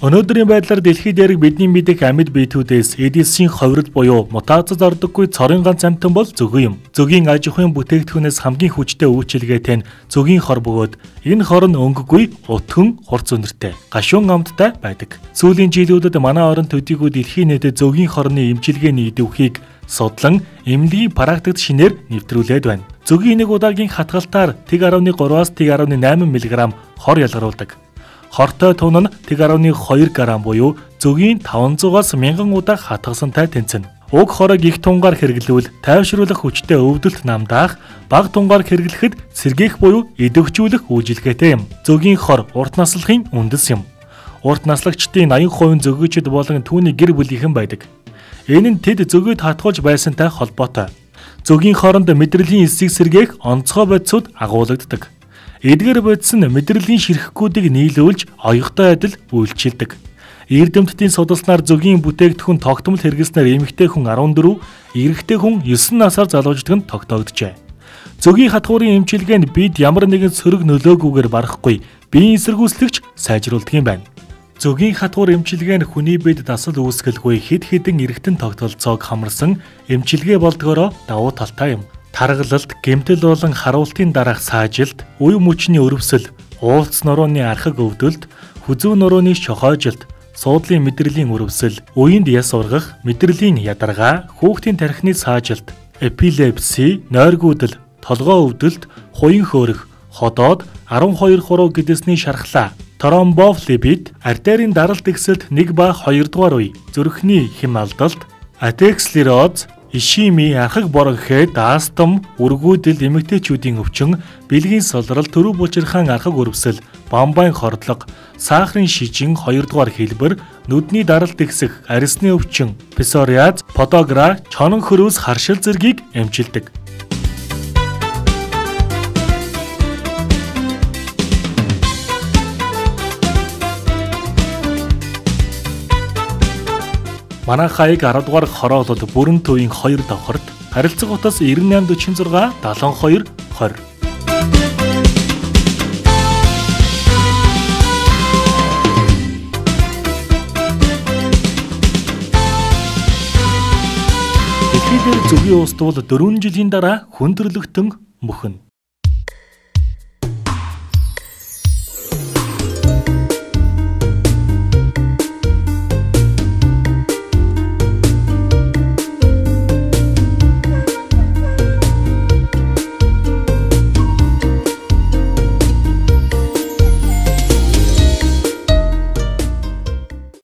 Өнөөдрийн байдлаар дэлхийд дээрх бидний мэдих амьд биетүүдээс эдисийн ховрол буюу мутацид ордоггүй цорын ганц амьтан бол зөгий юм. Зөгийн аж ахуйн бүтээгдэхүүнээс хамгийн хүчтэй үйлчилгээтэй нь зөгийн хор бөгөөд энэ хор нь өнгөгүй, утхан, хурц үнэртэй, гашуун амттай байдаг. Сүүлийн жилүүдэд манай орон төдийгүй дэлхийн нийтэд зөгийн хорны эмчилгээний идэвхийг судлан эмнэлгийн практикт шинээр нэвтрүүлээд байна. Зөгийн нэг удаагийн хатгалтаар тэг 1.3-аас тэг 1.8 мг хор ялгаруулдаг. Хортой тун нь тэг 1.2 г буюу зөгийн 500-аас 1000 удаа хатгасантай тэнцэнэ. Уг хорог их тунгаар хэрэглэвэл тайвшруулах хүчтэй өвдөлт намдаах, бага тунгаар хэрэглэхэд сэргээх буюу идэвхжүүлэх үйлчилгээтэй юм. Зөгийн хор урт наслахын үндэс юм. Урт наслагчдын 80% зөгөөчд болон түүний гэр бүлийнхэн байдаг. Энэ нь тэд зөгөөд хатгуулж байсантай холбоотой. Зөгийн хоронд мэдрэлийн эсийг сэргээх онцгой бодисууд агуулдаг. Эдгээр бодис нь мэдрэлийн ширхгүүдийг нийлүүлж оёгтой адил үйлчилдэг. Эрдэмтдийн судалснаар зөгийн бүтээгдэхүүн тогтмол хэрэглэснээр эмэгтэй хүн 14, эрэгтэй хүн 9 насаар залууждаг нь тогтоогджээ. Зөгийн хатгуурын эмчилгээ нь бид ямар нэгэн сөрөг нөлөөгүйгээр барахгүй биеийн эсэргүүцлэгч сайжруулдаг юм байна. Зөгийн хатгуур эмчилгээ нь хүний биед дасал үүсгэлгүй хэд хэдэн эргэтэн тогтолцоог хамарсан эмчилгээ болдгоороо давуу талтай юм. Таргалалт, гэмтэл болон харуултын дараах саажилт, үе мөчний өрөвсөл, уулц нурууны архаг өвдөлт, хүзүү нурууны шохойжилт, суудлын мэдрэлийн өрөвсөл, үеинд яс ургах, мэдрэлийн ядаргаа, хүүхдийн тархины саажилт, эпилепси, нойргүүдэл, толгой өвдөлт, хуян хөөрөх, ходоод, 12 хуруу гэдэсний шархлаа, тромбофлебит, артерийн даралт ихсэлт 1 ба 2 дугаар үе, зүрхний хэм алдалт, атексклероз, ишими, архаг боргохед, астм, үргүүдэл, эмэгтэйчүүдийн өвчин, бэлгийн солрол, төрөв булчирхаан архаг өрөвсөл, бамбайн хордлого, сахарын шижин, 2 дугаар хэлбэр, нүдний даралт ихсэх, арисны өвчин, псориаз, подагра, чонон хөрөөс харшил зэргийг эмчилдэг. Манай хаяг 10 дугаар хороо бол бүрэн төвийн 2 давхарт, харилцах утас 9846 72 20. Дэлхийд зөгийн уст бол 4 жилийн дараа хүндрэлтэн мөхнө.